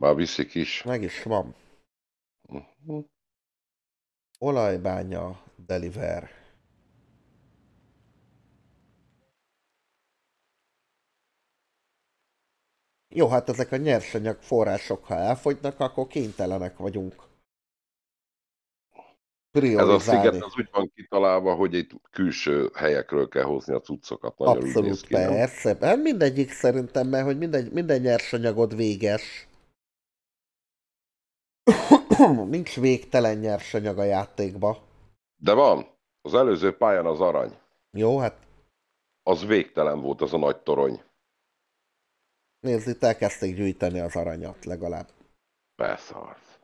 Már viszik is. Meg is van. Mhm. Olajbánya deliver. Jó, hát ezek a nyersanyag források, ha elfogynak, akkor kénytelenek vagyunk Ez a sziget priorizálni. az úgy van kitalálva, hogy itt külső helyekről kell hozni a cuccokat. Nagyon úgy néz Abszolút ki, nem? persze. Hát mindegyik szerintem, mert hogy minden nyersanyagod véges. Nincs végtelen nyersanyag a játékba. De van. Az előző pályán az arany. Jó, hát Az végtelen volt, az a nagy torony. nézd, itt elkezdték gyűjteni az aranyat legalább. Beszarsz.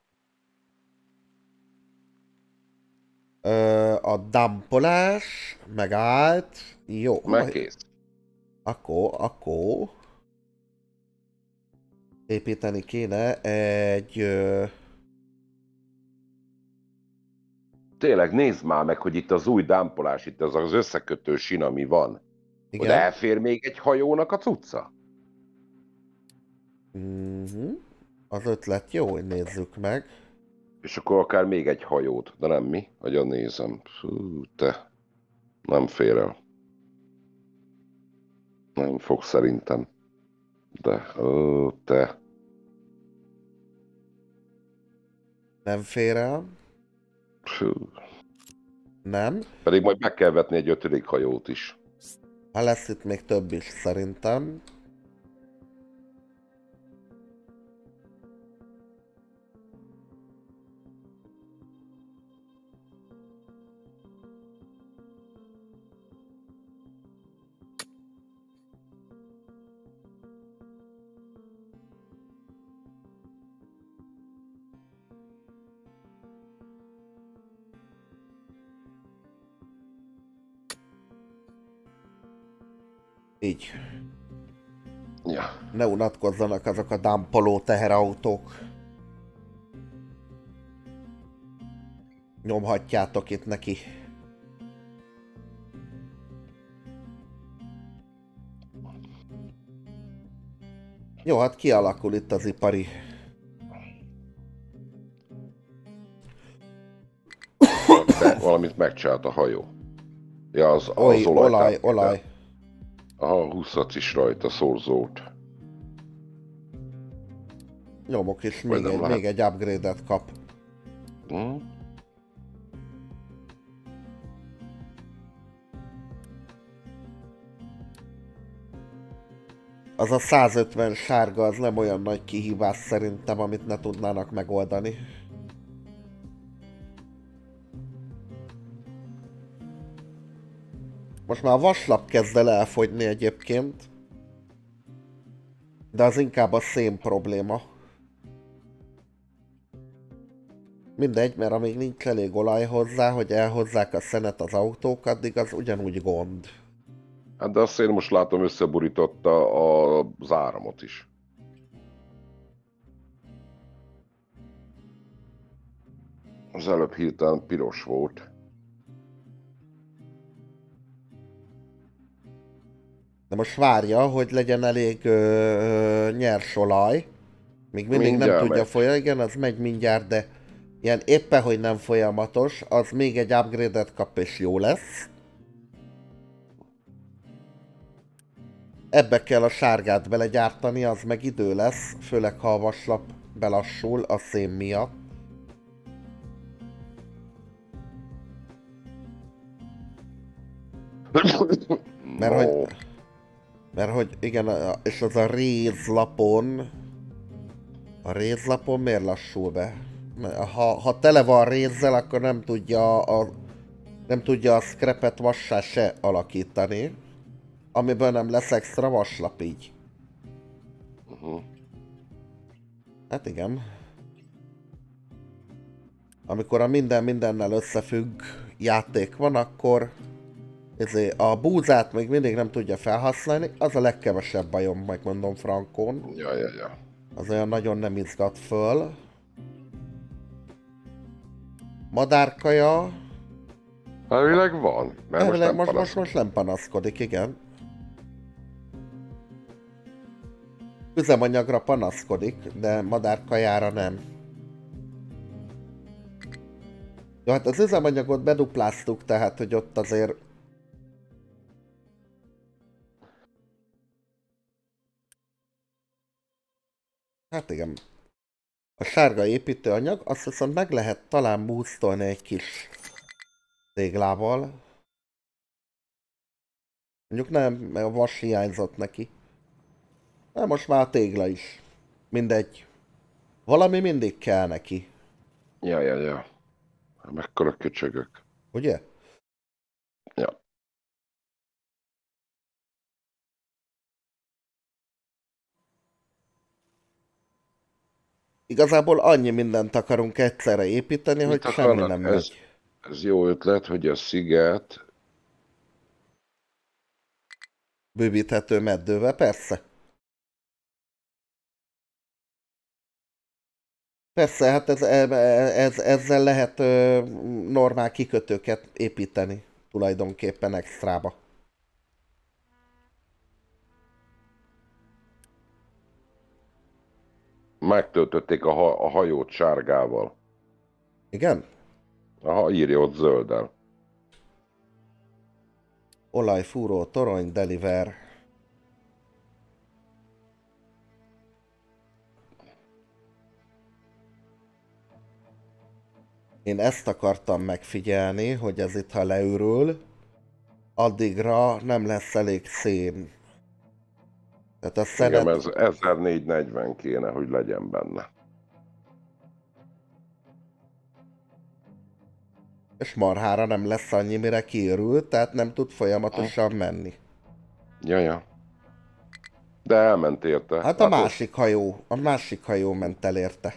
A dampolás megállt. Jó, Megkész. akkor építeni kéne egy... Tényleg nézd már meg, hogy itt az új dámpolás, itt az az összekötő sin, ami van. Hogy igen. elfér még egy hajónak a cucca? Az ötlet jó, hogy nézzük meg. És akkor akár még egy hajót. De nem mi? Nagyon nézem. Fú, te. Nem fér el. Nem fog szerintem. De, ó, te. Nem fér el. Fú. Nem. Pedig majd meg kell vetni egy 5. hajót is. Ha lesz itt még több is szerintem. Így. Ja. Ne unatkozzanak azok a dampoló teherautók. Nyomhatjátok itt neki. Jó, hát kialakul itt az ipari. Valamit megcsinált a hajó. Ja, az olaj. Olaj. Aha, 20 is rajta, szorzót. Nyomok és Vagy nem még egy upgrade-et kap. Hm? Az a 150 sárga, az nem olyan nagy kihívás szerintem, amit ne tudnának megoldani. Most már a vaslap kezd el elfogyni egyébként. De az inkább a szén probléma. Mindegy, mert amíg nincs elég olaj hozzá, hogy elhozzák a szenet az autók, addig az ugyanúgy gond. Hát de azt én most látom összeborította az áramot is. Az előbb hirtelen piros volt. De most várja, hogy legyen elég nyers olaj. Még mindig Mindjárt nem tudja megy. folyamatosan, igen, az megy mindjárt, de ilyen éppen, hogy nem folyamatos, az még egy upgrade-et kap és jó lesz. Ebbe kell a sárgát belegyártani, az meg idő lesz, főleg ha a vaslap belassul a szén miatt. Mert hogy igen, és az a rézlapon... A rézlapon miért lassul be? Ha tele van rézzel, akkor nem tudja a scrapet vassá se alakítani. Amiből nem lesz extra vaslap így. Hát igen. Amikor a minden mindennel összefügg játék van, akkor a búzát még mindig nem tudja felhasználni, az a legkevesebb bajom, megmondom frankón. Ja. Az olyan nagyon nem izgat föl. Madárkaja. Elvileg van, mert most nem panaszkodik, igen. Üzemanyagra panaszkodik, de madárkajára nem. Jó, hát az üzemanyagot bedupláztuk, tehát hogy ott azért... Hát igen. A sárga építőanyag, azt viszont meg lehet talán boostolni egy kis téglával. Mondjuk nem, mert a vas hiányzott neki. De most már a tégla is. Mindegy. Valami mindig kell neki. Ja. Mekkora köcsögök. Ugye? Ja. Igazából annyi mindent akarunk egyszerre építeni, hogy Mit semmi akarnak? nem megy. Ez jó ötlet, hogy a sziget... Bővíthető meddővel, persze. Persze, hát ezzel lehet normál kikötőket építeni tulajdonképpen extrába. Megtöltötték a hajót sárgával. Igen? Aha, írja ott zölddel. Olajfúró, torony, deliver. Én ezt akartam megfigyelni, hogy ez itt ha leürül, addigra nem lesz elég szén. Tehát a Igen, szenet... ez 1440 kéne, hogy legyen benne. És marhára nem lesz annyi, mire kiürül, tehát nem tud folyamatosan menni. Ja. De elment érte. Hát a másik hajó ment el érte.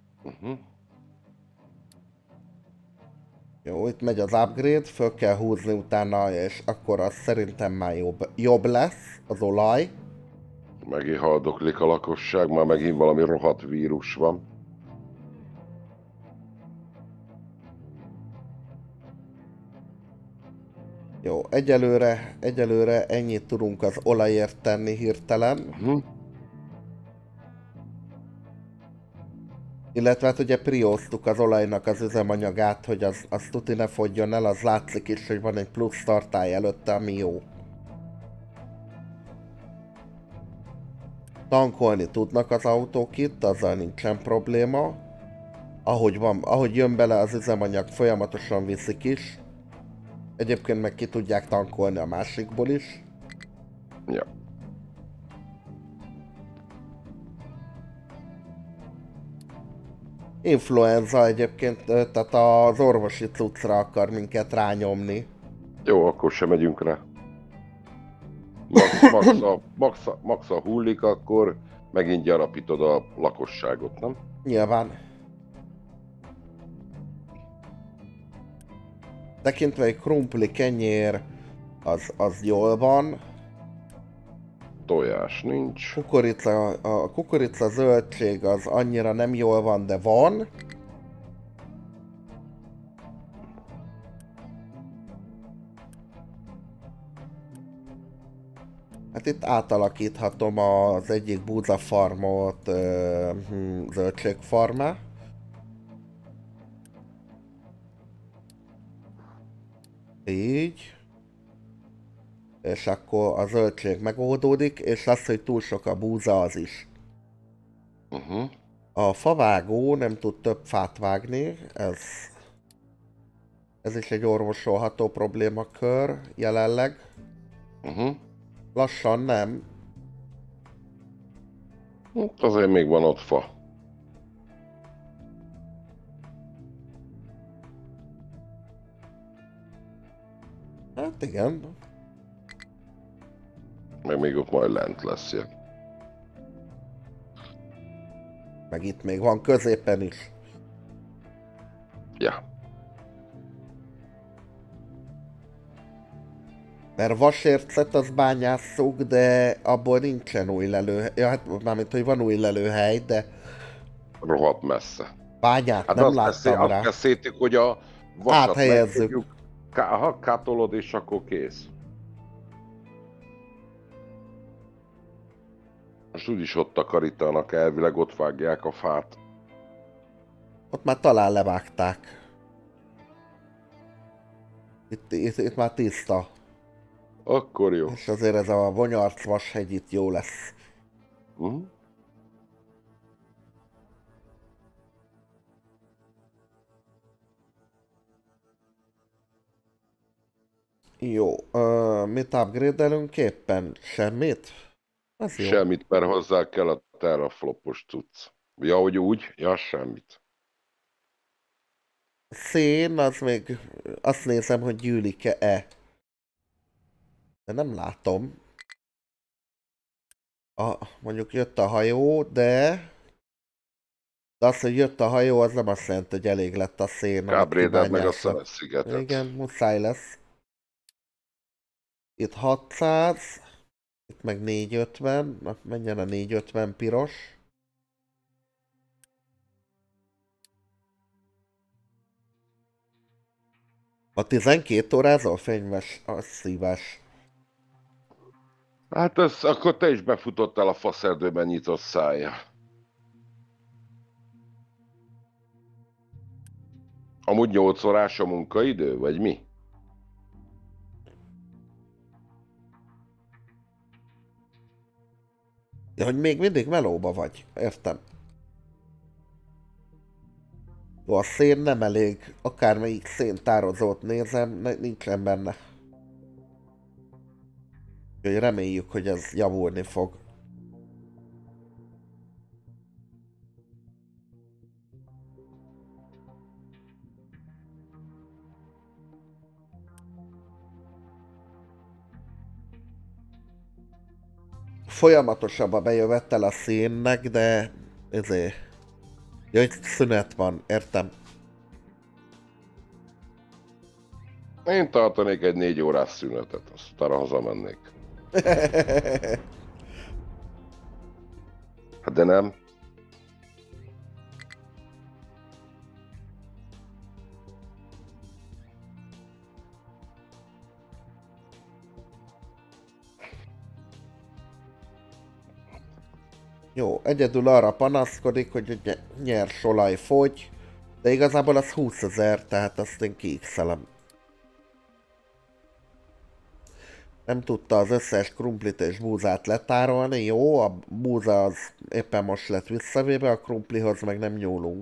Jó, itt megy az upgrade, föl kell húzni utána, és akkor az szerintem már jobb lesz az olaj. Megint haldoklik a lakosság, már megint valami rohadt vírus van. Jó, egyelőre ennyit tudunk az olajért tenni hirtelen. Illetve hát ugye prióztuk az olajnak az üzemanyagát, hogy az tuti ne fogjon el, az látszik is, hogy van egy plusz tartály előtte, ami jó. Tankolni tudnak az autók itt, azzal nincsen probléma. Ahogy jön bele az üzemanyag, folyamatosan viszik is. Egyébként meg ki tudják tankolni a másikból is. Ja. Influenza egyébként, tehát az orvosi cuccra akar minket rányomni. Jó, akkor sem megyünk rá. Max a hullik, akkor megint gyarapítod a lakosságot, nem? Nyilván. Tekintve egy krumpli kenyér, az jól van. Tojás nincs. A kukorica zöldség az annyira nem jól van, de van. Hát itt átalakíthatom az egyik búzafarmot zöldségfarmá. Így. És akkor a zöldség megoldódik, és az, hogy túl sok a búza, az is. A favágó nem tud több fát vágni, ez is egy orvosolható problémakör jelenleg. Lassan nem. Azért még van ott fa. Hát igen. Meg még ott majd lent lesz ilyen. Meg itt még van középen is. Ja. Mert vasércet az bányásszuk, de abból nincsen új lelőhely. Ja, hát mármint, hogy van új lelőhely, de... Rohadt messze. Bányát Hát nem láttam rá. azt beszéltük, hogy a vasat áthelyezzük. Kátolod, és akkor kész. Most úgyis ott takarítanak, elvileg ott vágják a fát. Ott már talán levágták. Itt már tiszta. Akkor jó. És azért ez a Vonyarc vashegy itt jó lesz. Jó, mit upgrade-elünk éppen? Semmit? Az jó. Semmit, mert hozzá kell a terraflopos cucc. Ja, hogy úgy? Ja, semmit. Szén, az még azt nézem, hogy gyűlik-e. De nem látom. Mondjuk jött a hajó, de az, hogy jött a hajó, az nem azt jelenti, hogy elég lett a szén. Kábréded meg a Szenes-szigetet. Igen, muszáj lesz. Itt 600, itt meg 450, na menjen a 450 piros. A 12 órázol fényves, az szívás. Hát ez, akkor te is befutottál a faszerdőben nyitott szája. Amúgy 8 órás a munkaidő, vagy mi? Ja, hogy még mindig melóba vagy, értem. Jó, a szén nem elég, akármelyik széntározót nézem, nincsen benne. Úgyhogy reméljük, hogy ez javulni fog. Folyamatosabb a bejövetel a szénnek, de ezért... Ja, itt szünet van, értem. Én tartanék egy 4 órás szünetet, aztán hazamennék. Hát de nem. Jó, egyedül arra panaszkodik, hogy a nyers olaj fogy, de igazából az 20 000, tehát azt én kiixelem. Nem tudta az összes krumplit és búzát letárolni, jó, a búza az éppen most lett visszavéve, a krumplihoz meg nem nyúlunk.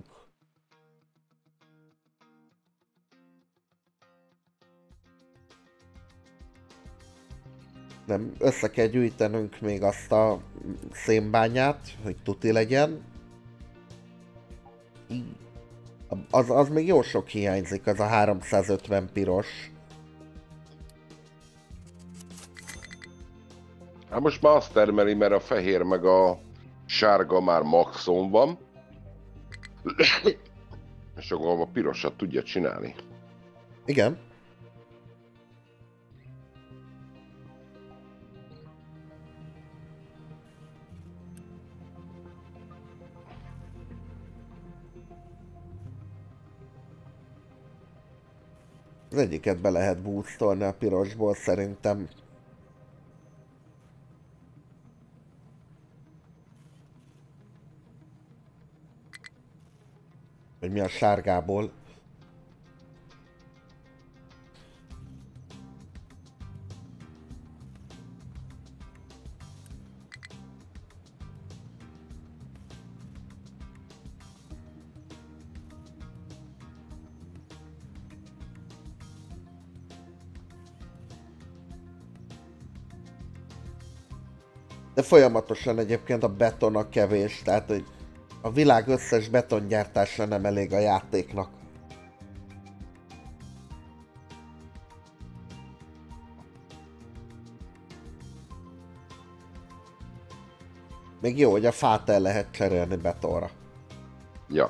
Nem, össze kell gyűjtenünk még azt a szénbányát, hogy tuti legyen. Az még jó sok hiányzik, az a 350 piros. Hát most már azt termeli, mert a fehér meg a sárga már maxon van. És akkor a pirosat tudja csinálni. Igen. Az egyiket be lehet boostolni a pirosból szerintem. Vagy mi a sárgából. De folyamatosan egyébként a beton a kevés, tehát hogy a világ összes betongyártása nem elég a játéknak. Még jó, hogy a fát el lehet cserélni betonra. Ja.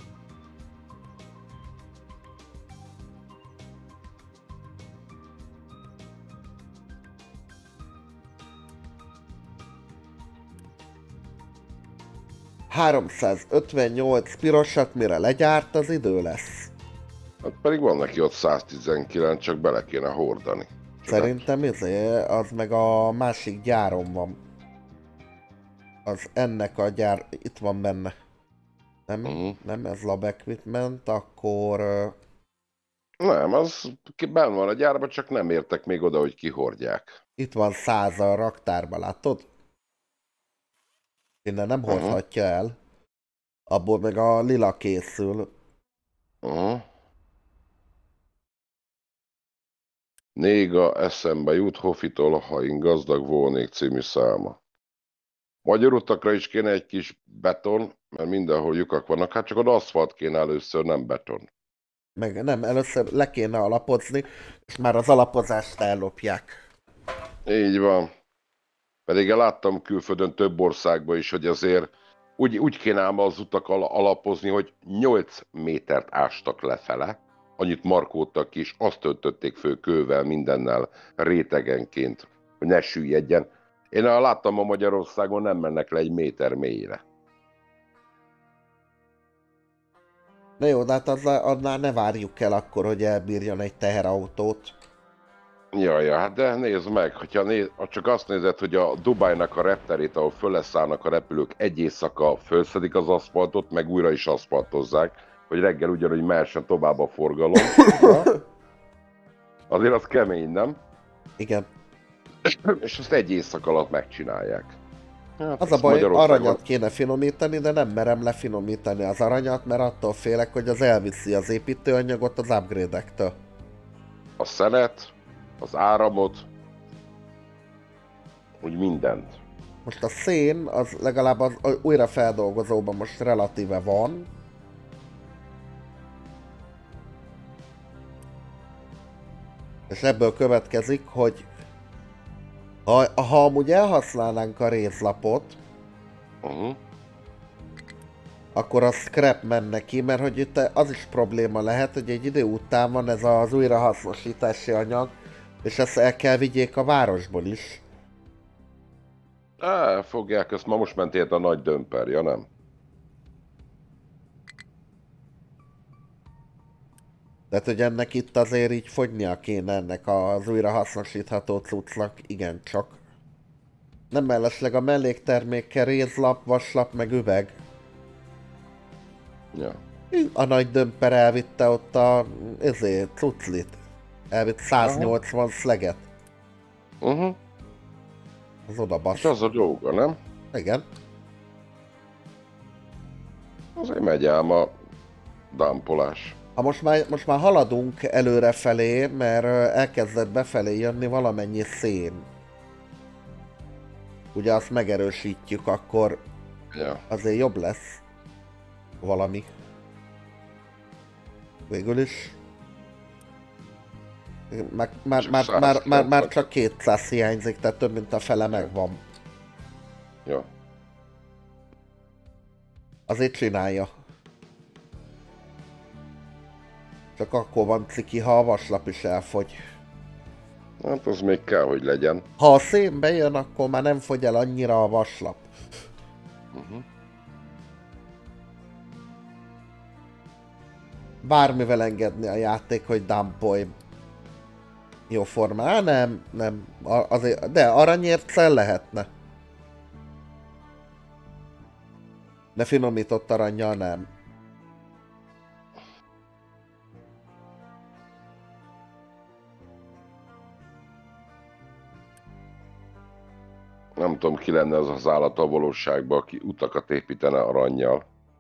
...358 pirosat, mire legyárt, az idő lesz. Hát pedig van neki ott 119, csak bele kéne hordani. Szerintem az meg a másik gyáron van. az ennek a gyár, itt van benne. Nem, Uh-huh. nem ez Lab Equipment, akkor Nem, az benn van a gyárban, csak nem értek még oda, hogy kihordják. itt van 100 a raktárba, látod? Innen nem Uh-huh. hordhatja el. Abból meg a lila készül. Uh-huh. Néga eszembe jut Hofitól, ha én gazdag volnék című száma. Magyar utakra is kéne egy kis beton, mert mindenhol lyukak vannak, hát csak az aszfalt kéne először, nem beton. Meg nem, először le kéne alapozni, és már az alapozást ellopják. Így van. Pedig én láttam külföldön több országban is, hogy azért úgy kéne ám az utak alapozni, hogy 8 métert ástak lefele, annyit markódtak ki, és azt töltötték föl kővel, mindennel, rétegenként, hogy ne süllyedjen. Én láttam a Magyarországon, nem mennek le 1 méter mélyre. Na jó, de hát annál ne várjuk el akkor, hogy elbírjon egy teherautót. Ja, hát de nézd meg, ha csak azt nézed, hogy a Dubájnak a repterét, ahol föleszállnak a repülők, egy éjszaka fölszedik az aszfaltot, meg újra is aszfaltozzák, hogy reggel ugyanúgy mehessen tovább a forgalom. Ja. Azért az kemény, nem? Igen. És azt egy éjszak alatt megcsinálják. Hát Az a baj, aranyat kéne finomítani, de nem merem lefinomítani az aranyat, mert attól félek, hogy az elviszi az építőanyagot az upgrade-ektől. A szenet, az áramot, úgy mindent. Most a szén, az legalább az újrafeldolgozóban most relatíve van. És ebből következik, hogy ha amúgy elhasználnánk a rézlapot, akkor a scrap menne ki, mert hogy itt az is probléma lehet, hogy egy idő után van ez az újrahasznosítási anyag, és ezt el kell vigyék a városból is. Fogják, ezt ma most ment ilyet a nagy dömper, ja nem? Tehát, hogy ennek itt azért így fogynia kéne ennek az újrahasznosítható cuccnak, igencsak. Nem mellesleg a melléktermékkel rézlap, vaslap, meg üveg. Ja. A nagy dömper elvitte ott a cuclit. Elvitt 180 szleget. Az oda És basz. az a dolga, nem? Igen. Azért megy ám a dámpolás. Ha most már haladunk előre felé, mert elkezdett befelé jönni valamennyi szén. Ugye azt megerősítjük, akkor Ja. azért jobb lesz valami. Végül is. Már csak 200 hiányzik, tehát több mint a fele megvan. Ja. Azért csinálja. Csak akkor van ciki, ha a vaslap is elfogy. Hát az még kell, hogy legyen. Ha a szén bejön, akkor már nem fogy el annyira a vaslap. Bármivel engedni a játék, hogy dumpolj jó formán. Nem. Azért, de aranyérccel lehetne. De finomított arannyal nem. Nem tudom, ki lenne az az állat a valóságban, aki utakat építene arannyal.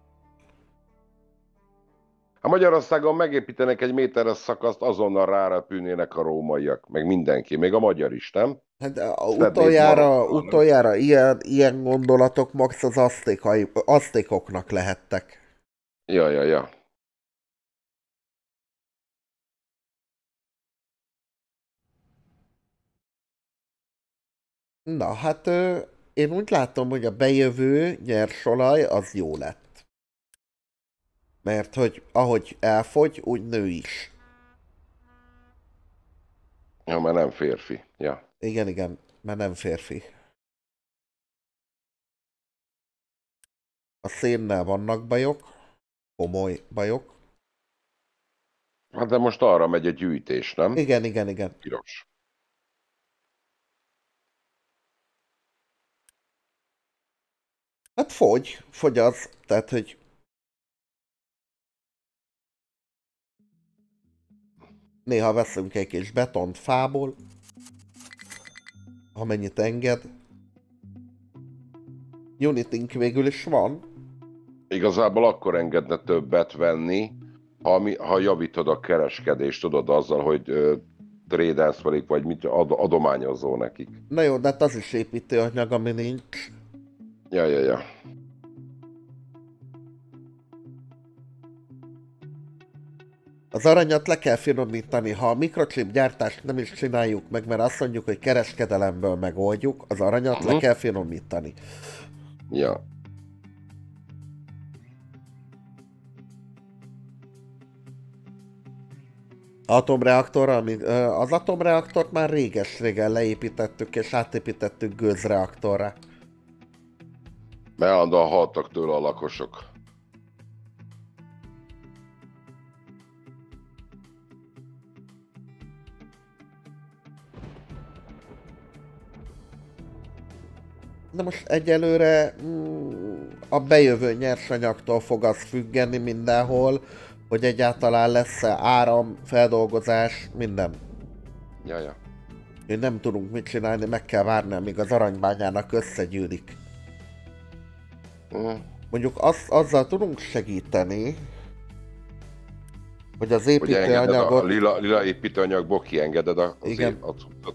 Ha Magyarországon megépítenek egy méteres szakaszt, azonnal rárepülnének a rómaiak, meg mindenki, még a magyar is, nem? Hát Szednék Marokkóval, utoljára ilyen gondolatok max az aztékoknak lehettek. Ja. Na, hát én úgy látom, hogy a bejövő nyersolaj az jó lett. Mert hogy ahogy elfogy, úgy nő is. Ja, mert nem férfi. Ja. Igen, mert nem férfi. A szénnel vannak bajok, komoly bajok. Hát de most arra megy a gyűjtés, nem? Igen. Piros. Hát fogy az, tehát hogy néha veszünk egy kis betont fából, amennyit enged. Unitink végül is van. Igazából akkor engedne többet venni, ha javítod a kereskedést, tudod, azzal, hogy trade velük, vagy mit adományozol nekik. Na jó, de hát az is építőanyag, ami nincs. Ja, ja, ja. Az aranyat le kell finomítani, ha a mikrochip gyártást nem is csináljuk meg, mert azt mondjuk, hogy kereskedelemből megoldjuk, az aranyat le kell finomítani. Ja. Az atomreaktort már réges-régen leépítettük és átépítettük gőzreaktorra. Mert állandóan haltak tőle a lakosok. De most egyelőre a bejövő nyersanyagtól fog az függeni mindenhol, hogy egyáltalán lesz-e áram, feldolgozás, minden. Ja, ja. Én nem tudunk mit csinálni, meg kell várni, amíg az aranybányának összegyűlik. Mm. Mondjuk azzal tudunk segíteni, hogy az Hogy engeded építőanyagot... a lila építőanyagból kiengeded Igen. a cuccot.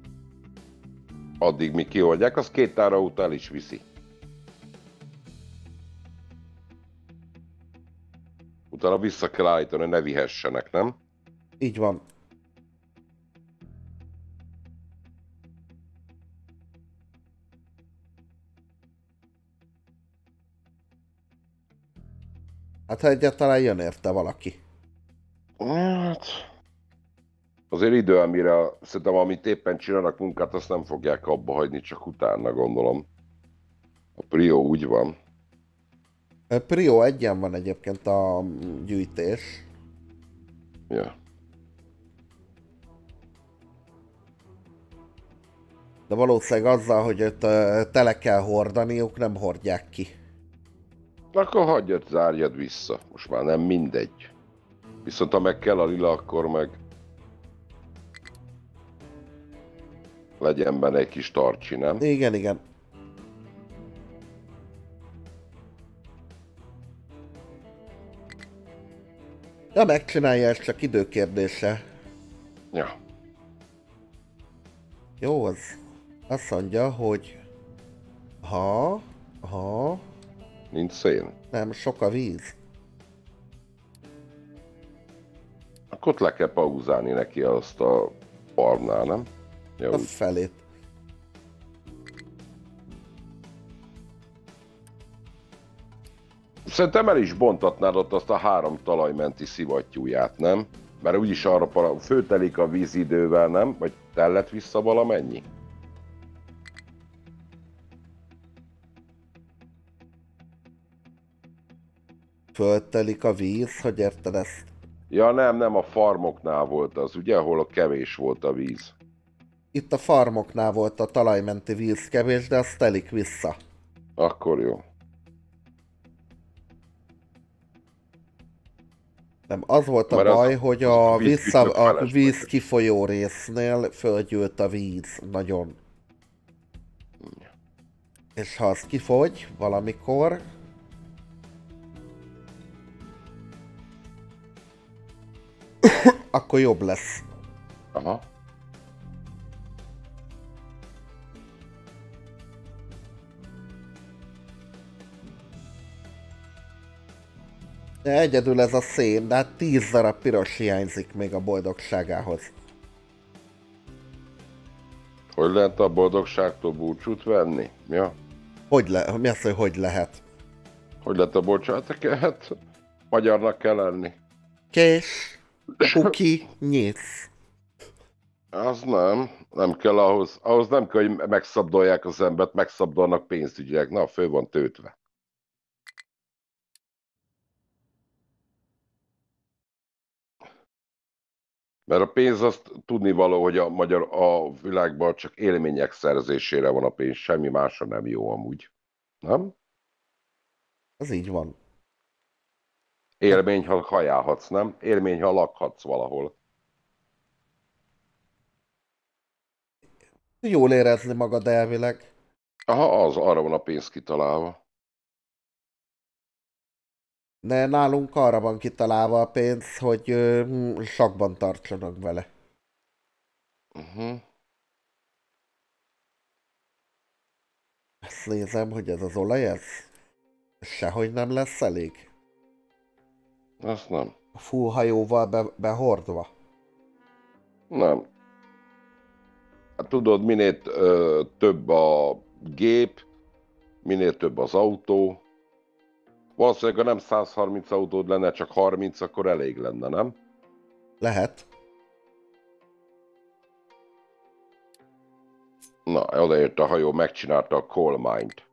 Addig mi kioldják, az 2 ára után is viszi. Utána vissza kell állítani, hogy ne vihessenek, nem? Így van. Hát ha egyáltalán jön érte valaki. Hát... Azért idő, amire szerintem amit éppen csinálnak munkát, azt nem fogják abba hagyni, csak utána gondolom. A Prio úgy van. Prio 1-en van egyébként a gyűjtés. Ja. De valószínűleg azzal, hogy ott tele kell hordaniuk, nem hordják ki. Akkor hagyjad, zárjad vissza. Most már nem mindegy. Viszont ha meg kell a lila, akkor meg legyen benne egy kis tarcsi, nem? Igen, igen. Ja, megcsinálja, ez csak időkérdése. Ja. Jó, az azt mondja, hogy ha, Nincs szén. nem, sok a víz. Akkor ott le kell pauzálni neki azt a farmnál, nem? Ja, A úgy. felét. Szerintem el is bontatnád ott azt a 3 talajmenti szivattyúját, nem? Mert úgyis arra főtelik a vízidővel, nem? Vagy tellett vissza valamennyi? Föltelik a víz, hogy érted ezt? Ja nem, a farmoknál volt az, ugye? Ahol kevés volt a víz. Itt a farmoknál volt a talajmenti víz kevés, de az telik vissza. Akkor jó. Nem, az volt a Mert baj, hogy a felesleges víz volt. kifolyó résznél fölgyűlt a víz nagyon. És ha az kifogy valamikor, akkor jobb lesz. Aha. De egyedül ez a szén, de hát 10 darab piros hiányzik még a boldogságához. Hogy lehet a boldogságtól búcsút venni? Ja? Mi az, hogy lehet? Hogy lehet a bocsánat? Hát magyarnak kell lenni. Kés, kuki, nyisz. Az nem kell ahhoz nem kell, hogy megszabdolják az embert, megszabdolnak pénzügyileg. Na, föl van tőtve. Mert a pénz azt tudnivaló, hogy a világban csak élmények szerzésére van a pénz, semmi másra nem jó amúgy. Nem? Az így van. Élmény, ha kajálhatsz, nem? Élmény, ha lakhatsz valahol. Jól érezni magad elvileg. Aha, az, arra van a pénz kitalálva. De nálunk arra van kitalálva a pénz, hogy sakban tartsanak vele. Uh-huh. Ezt nézem, hogy ez az olaj, ez sehogy nem lesz elég. Azt nem. A full hajóval behordva. Nem. Hát tudod, minél több a gép, minél több az autó. Valószínűleg, ha nem 130 autód lenne, csak 30, akkor elég lenne, nem? Lehet. Na, odaért a hajó, megcsinálta a coal mine-t.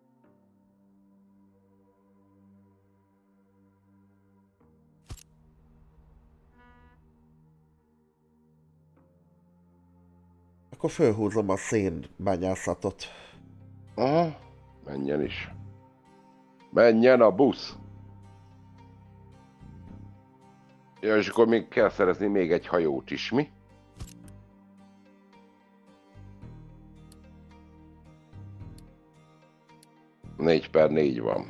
Akkor fölhúzom a szénbányászatot. Aha, menjen is. Menjen a busz! Ja, és akkor még kell szerezni még egy hajót is, mi? Négy per négy van.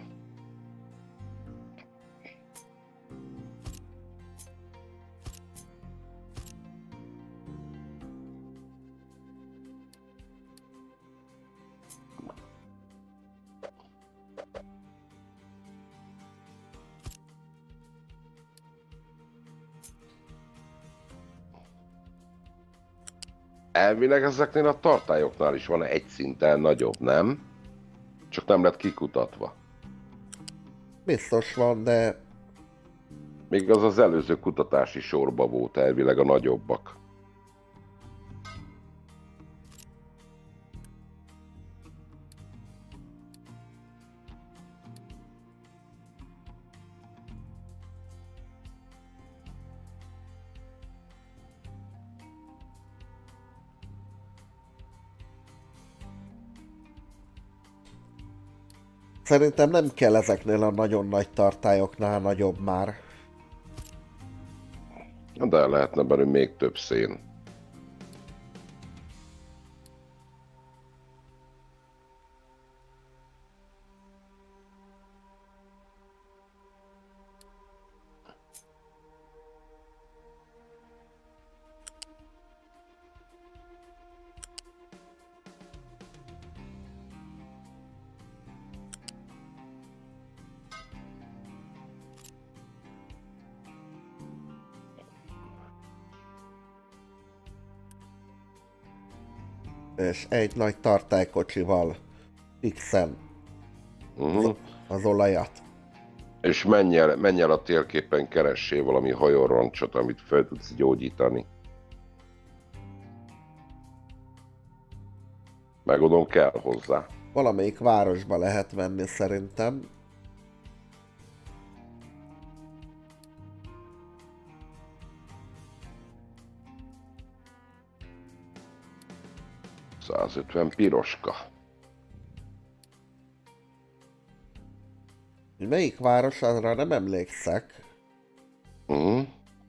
Elvileg ezeknél a tartályoknál is van egy szinten nagyobb, nem? Csak nem lett kikutatva. Biztos van, de Még az előző kutatási sorba volt elvileg a nagyobbak. szerintem nem kell ezeknél a nagyon nagy tartályoknál nagyobb már. De lehetne belőle még több szén. És egy nagy tartálykocsival X-en Uh-huh. az olajat. És menj el a térképen, keressél valami hajóroncsot, amit fel tudsz gyógyítani. Megadom, kell hozzá. Valamelyik városba lehet venni szerintem. $150 piroska. Melyik város, arra nem emlékszek. Uh-huh.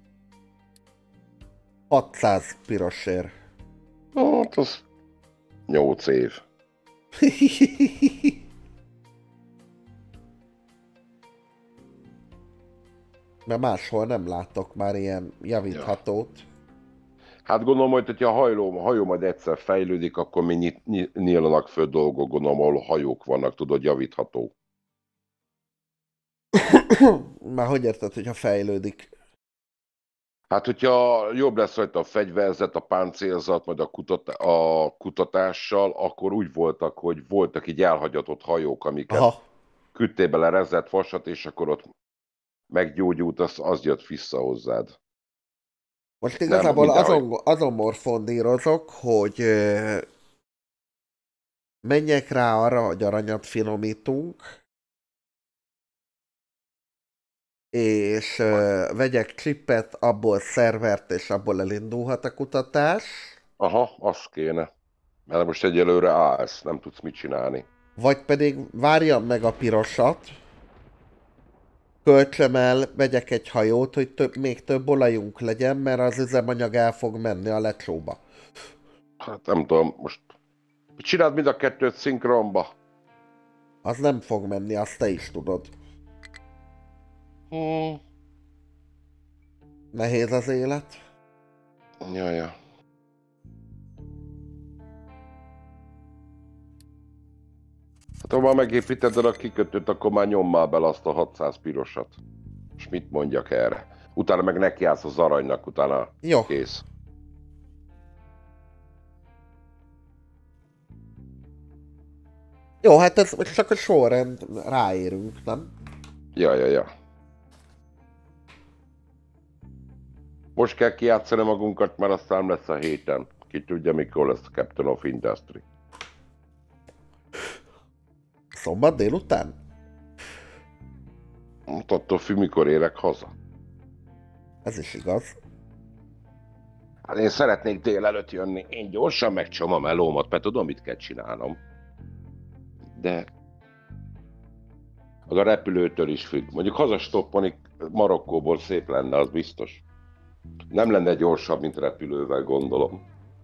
600 pirosért. Hát az 8 év. Mert máshol nem látok már ilyen javíthatót. Hát gondolom, hogy hogyha a hajó majd egyszer fejlődik, akkor még nyílnak föl dolgok, gondolom, ahol hajók vannak, tudod, javítható. Már hogy érted, hogyha fejlődik? Hát, hogyha jobb lesz rajta a fegyverzet, a páncélzat, majd a kutatással, akkor úgy voltak, hogy voltak így elhagyatott hajók, amiket Aha. küldtél bele rezett vasat, és akkor ott meggyógyult, az jött vissza hozzád. Most igazából mindenhogy. azon morfondírozok, hogy menjek rá arra, hogy aranyat finomítunk, és vegyek chipet, abból szervert, és abból elindulhat a kutatás. Aha, az kéne. Mert most egyelőre állsz, nem tudsz mit csinálni. Vagy pedig várjam meg a pirosat, költsem el, vegyek egy hajót, hogy még több olajunk legyen, mert az üzemanyag el fog menni a lecsóba. Hát nem tudom, most csináld mind a kettőt szinkronba. Az nem fog menni, azt te is tudod. Hmm. Nehéz az élet. Ja. Hát ha már megépítetted a kikötőt, akkor már nyommal bele azt a 600 pirosat. És mit mondjak erre? Utána meg nekiállsz az aranynak, utána Jó. kész. Jó, hát ez csak a sorrend, ráérünk, nem? Ja. Most kell kijátszani magunkat, mert aztán lesz a héten. Ki tudja, mikor lesz a Captain of Industry. Szombat délután? Attól függ, mikor érek haza. Ez is igaz. Hát én szeretnék délelőtt jönni. Én gyorsan megcsom a melómat, mert tudom, mit kell csinálnom. De az a repülőtől is függ. Mondjuk hazastoppani Marokkóból szép lenne, az biztos. Nem lenne gyorsabb, mint repülővel, gondolom.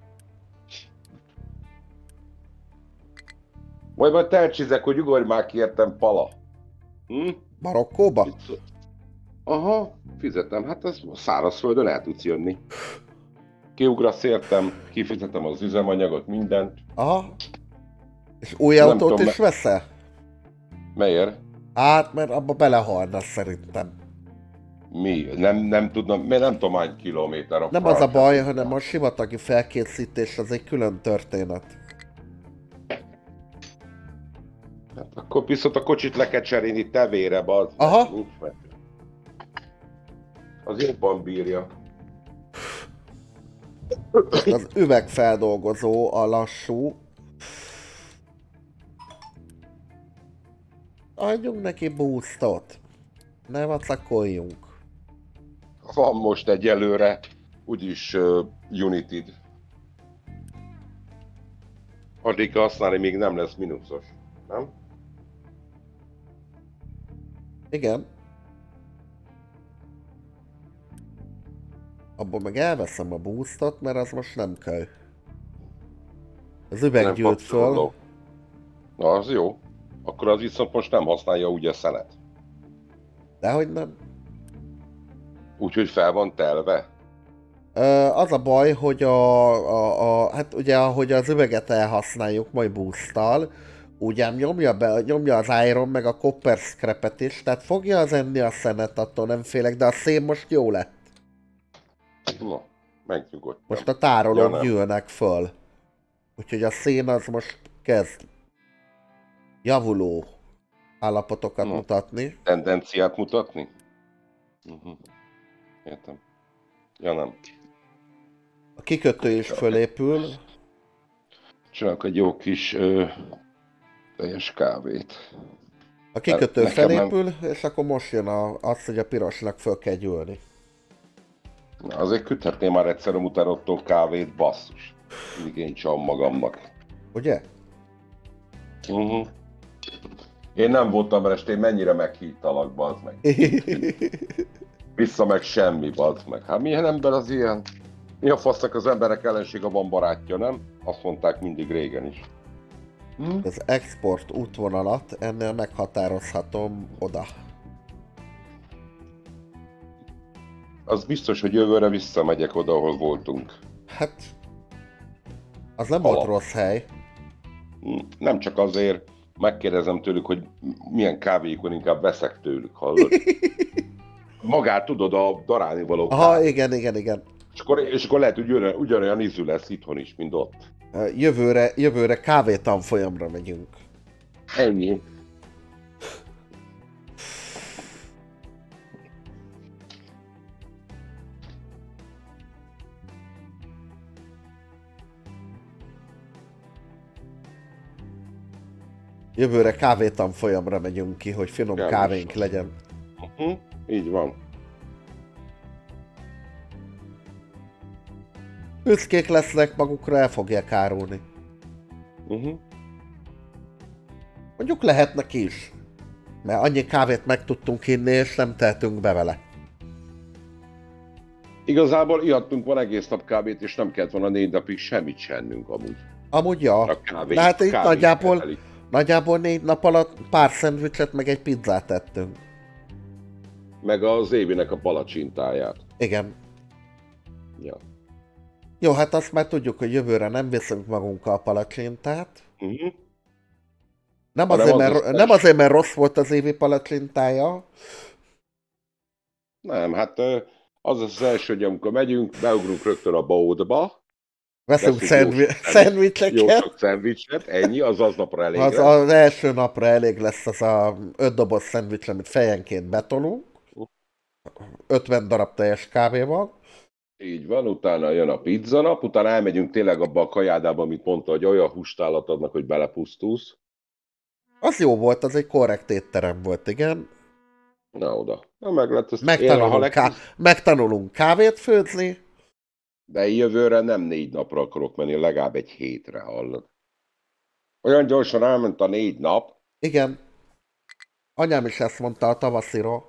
Majd telcsizek, hogy ugorj már ki, értem, pala. Marokkóba? Aha, fizetem. Hát ez szárazföldön el tudsz jönni. Kiugrasz értem, kifizetem az üzemanyagot, mindent. Aha. És új autót is veszel? Melyért? Hát, mert abba belehalna szerintem. Mi? Nem tudnom, mert nem tudom hány kilométer a Nem az a baj, hanem a sivatagi felkészítés az egy külön történet. Hát akkor viszont a kocsit le kell cserélni tevére, bazd. Aha. Az jobban bírja. Az üvegfeldolgozó a lassú. Adjunk neki boostot. Ne vacakoljunk. Van most egyelőre, úgyis United. Addig használni még nem lesz mínuszos, nem? Igen. Abban meg elveszem a boostot, mert az most nem kell. Az üveg gyűlt föl. Na, az jó. Akkor az viszont most nem használja úgy a szenet. Dehogy nem. Úgyhogy fel van telve? Az a baj, hogy hát ugye ahogy az üveget elhasználjuk majd boosttal, ugye nyomja az Iron meg a Copper Scrap-et is, tehát fogja az enni a szenet, attól nem félek, de a szén most jó lett. Na, megnyugodtam. Most a tárolók gyűlnek föl. Úgyhogy a szén az most kezd javuló állapotokat mutatni. Tendenciát mutatni? Értem. Ja, nem. A kikötő is fölépül. Csinálok egy jó kis teljes kávét. A kikötő felépül, és akkor most jön az, hogy a pirosnak föl kell gyűlni. Na, azért küldhetném már egyszer utána ottól kávét, basszus. Mindig én csalom magamnak. Ugye? Én nem voltam restén, mennyire meghívtalak, bazd meg. Vissza meg semmi, bazd meg. Hát milyen ember az ilyen? Mi a fasznak az emberek ellensége van barátja, nem? Azt mondták mindig régen is. Az export útvonalat ennél meghatározhatom oda. Az biztos, hogy jövőre visszamegyek oda, ahol voltunk. Hát, az nem volt rossz hely. Nem csak azért, megkérdezem tőlük, hogy milyen kávéjukon, inkább veszek tőlük, hallod? Magát tudod, a darálni való kávé. Aha, igen. És akkor lehet, hogy ugyanolyan ízű lesz itthon is, mint ott. Jövőre kávétanfolyamra megyünk. Ennyi. Jövőre kávétanfolyamra megyünk ki, hogy finom kávénk legyen. Így van. Büszkék lesznek magukra, el fogják árulni. Mondjuk lehetnek is. Mert annyi kávét meg tudtunk inni, és nem tehetünk be vele. Igazából ihattunk van egész nap kávét, és nem kellett volna 4 napig semmit se ennünk amúgy. Amúgy ja. A kávé, De hát itt kávé nagyjából 4 nap alatt pár szendvicset meg egy pizzát tettünk. meg az Évinek a palacsintáját. Igen. Ja. Jó, hát azt már tudjuk, hogy jövőre nem viszünk magunkkal palacsintát. Uh-huh. Nem azért, mert rossz volt az Évi palacsintája. Nem, hát az az első, hogy amikor megyünk, beugrunk rögtön a bódba. Veszünk szendvicseket. Jó sok szendvicset, ennyi, az aznapra elég lesz. Az első napra elég lesz az a 5 doboz szendvics, amit fejenként betolunk. 50 darab teljes kávéval. Így van, utána jön a pizza nap, utána elmegyünk tényleg abba a kajádába, amit mondta, hogy olyan hústálat adnak, hogy belepusztulsz. Az jó volt, az egy korrekt étterem volt, igen. Na oda. Na meg lett ezt. Megtanulunk kávét főzni. De jövőre nem 4 napra akarok menni, legalább egy hétre, hallod. Olyan gyorsan elment a 4 nap. Igen. Anyám is ezt mondta a tavasziról.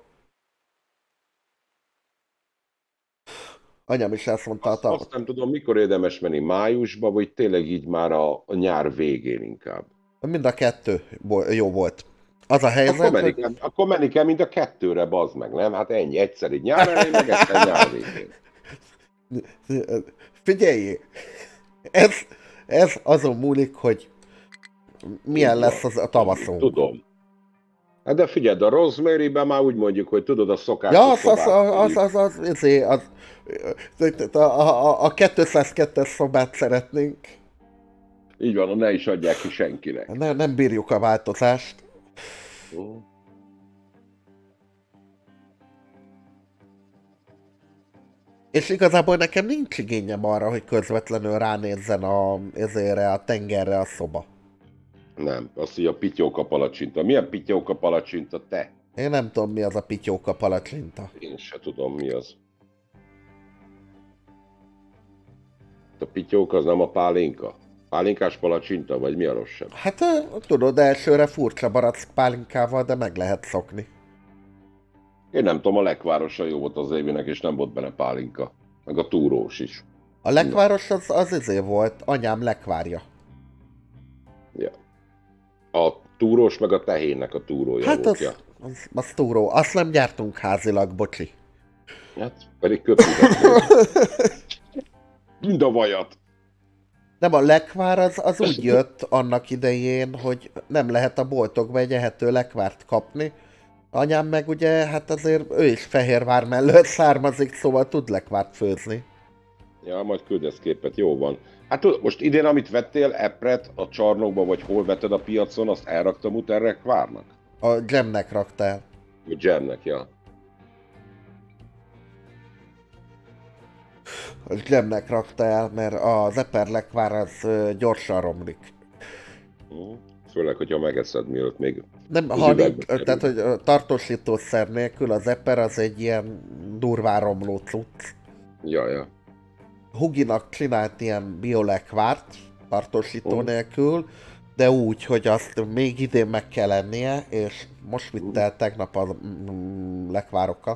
Azt nem tudom, mikor érdemes menni, májusba, vagy tényleg így már a nyár végén inkább. Mind a kettő jó volt. Az a helyzet, akkor menni kell mind a kettőre, bazd meg, nem? Hát ennyi, egyszer így nyár elején, meg egyszer nyár végén. Figyelj! Ez azon múlik, hogy milyen lesz az a tavaszunk. Tudom. Hát de figyeld, a Rosemary-ben már úgy mondjuk, hogy tudod a szokásos a 202-es szobát szeretnénk. Így van, ne is adják ki senkinek. Nem bírjuk a változást. És igazából nekem nincs igényem arra, hogy közvetlenül ránézzen a tengerre a szoba. Nem, azt így a pityóka palacsinta. Milyen pityóka palacsinta, te? Én nem tudom, mi az a pityóka palacsinta. Én se tudom, mi az. A pityóka az nem a pálinka? Pálinkás palacsinta, vagy mi a rosszabb? Hát tudod, elsőre furcsa barack pálinkával, de meg lehet szokni. Én nem tudom, a lekvárosa jó volt az Évinek, és nem volt benne pálinka. Meg a túrós is. A lekváros az volt, anyám lekvárja. Ja. A túrós meg a tehénnek a túrója hát volt, ja. Az túró. Azt nem gyártunk házilag, bocsi. Hát, pedig köpület. Mind a vajat. Nem, a lekvár az úgy jött annak idején, hogy nem lehet a boltokba egy ehető lekvárt kapni. Anyám meg ugye, hát azért ő is Fehérvár mellett származik, szóval tud lekvárt főzni. Ja, majd küldesz képet, jó van. Hát tudod, most idén, amit vettél, epret a csarnokba, vagy hol vetted a piacon, azt elraktam utána lekvárnak? A Jamnek raktál. A Jamnek, ja. A Jamnek raktál, mert az eper lekvár az gyorsan romlik. Főleg, hogyha megeszed, mielőtt még... Nem, tehát, hogy tartósítószer nélkül az eper az egy ilyen durván romló cucc. Ja. Huginak csinált ilyen biolekvárt, tartósító nélkül, de úgy, hogy azt még idén meg kell lennie, és most vitt el tegnap a lekvárokat.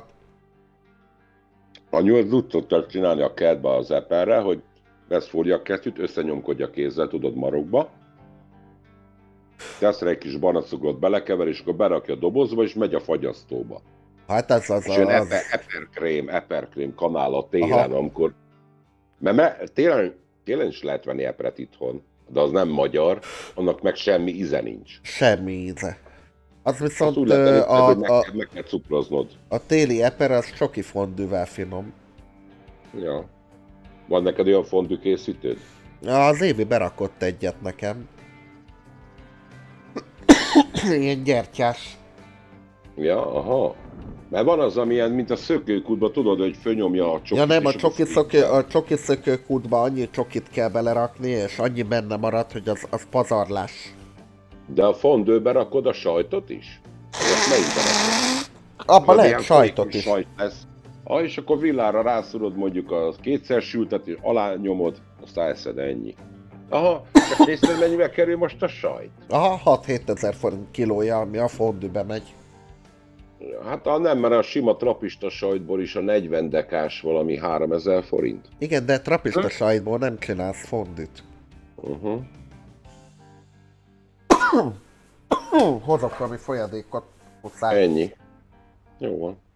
Anyu az úgy szokták csinálni a kertbe az eperre, hogy vesz fóliakesztyűt, összenyomkodja kézzel, tudod, marokba, tesz rá egy kis banacukrot, belekever, és akkor berakja a dobozba, és megy a fagyasztóba. Hát ez az. És jön eperkrém kanál a télen, amikor... Mert télen is lehet venni epret itthon, de az nem magyar, annak meg semmi íze nincs. Semmi íze. Az viszont úgy lehet, meg kell cukroznod. A téli eper az csoki fondűvel finom. Ja. Van neked olyan fondű készítőd? Az Évi berakott egyet nekem. Ilyen gyertyás. Ja, aha. Mert van az, amilyen, mint a szökőkútban, tudod, hogy fölnyomja a csokit. Ja nem, a csoki szökőkútba annyi csokit kell belerakni, és annyi benne marad, hogy az pazarlás. De a fondőbe rakod a sajtot is? Azt melyikbe rakod? Abban lehet sajtot is. Sajt lesz. És akkor villára rászúrod mondjuk a kétszer sültet, és alá nyomod, aztán eszed, ennyi. Aha, csak nézted, mennyibe kerül most a sajt? Aha, 6-7 ezer forint kilója, ami a fondőbe megy. Hát nem, mert a sima trapista sajtból is a 40 dekás valami 3000 forint. Igen, de trapista sajtból nem csinálsz fondit. Hozok valami folyadékot. Ennyi. Jó van.